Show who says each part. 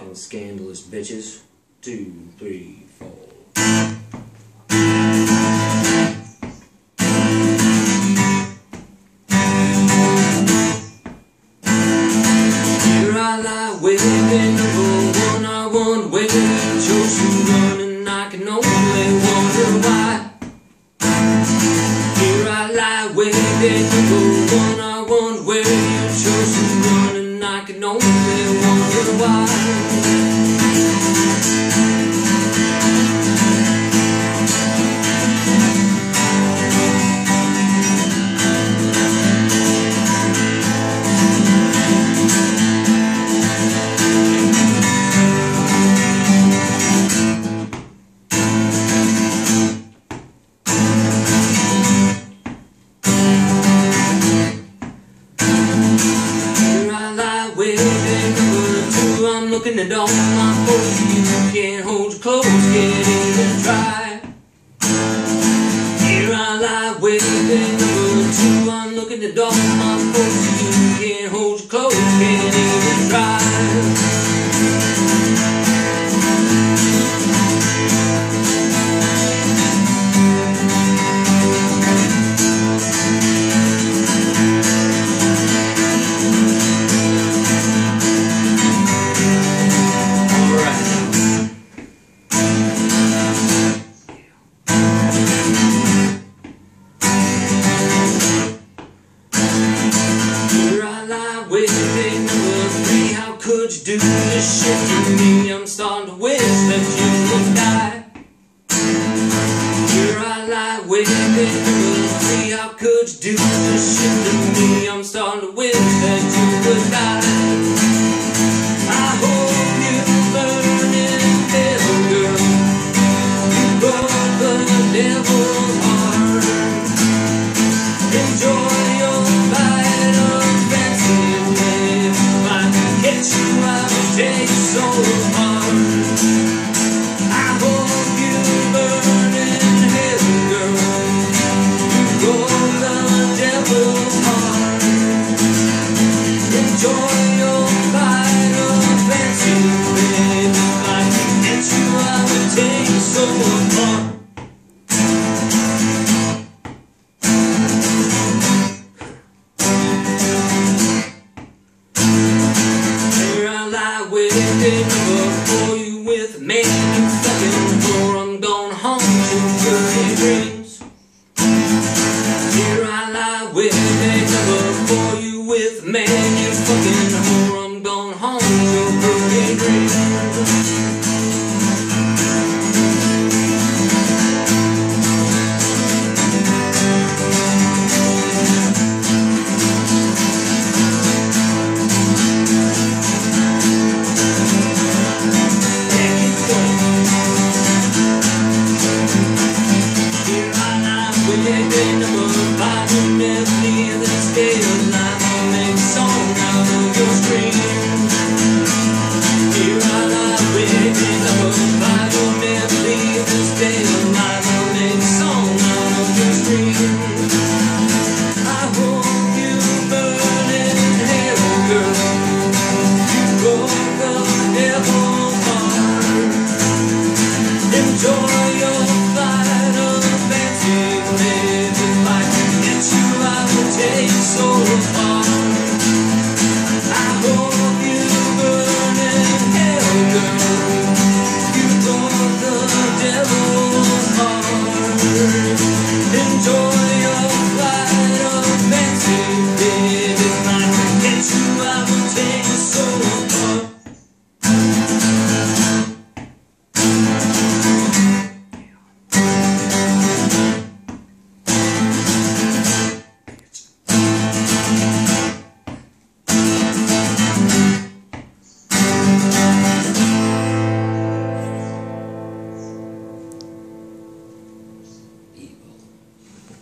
Speaker 1: y'all scandalous bitches. 2, 3, 4. Here I lie waiting, number one, I won't wait. Chose to run and I can only wonder why. Here I lie waiting, number one, I won't wait. Chose to run and I can only wonder why. I'm looking at all my folks. You can't hold your clothes, can't even try. Here I lie waiting, number 2. I'm looking at all my folks. You can't hold your clothes, can't even try. Waiting, number 3, how could you do this shit to me? I'm starting to wish that you would die. Here I lie waiting, number 3, how could you do this shit to me? I'm starting to wish that you would die. I hope you burn in hell, girl. You broke the devil's heart. Enjoy your bite of fancy. You I will take so hard. I hope you burn in hell, girl. You go the devil's heart. Enjoy your bite of fancy, babe. If I can get you, I will take you so hard. Waiting for you with me, fucking for I'm gonna haunt your dirty dreams. Here I lie waiting for you with me.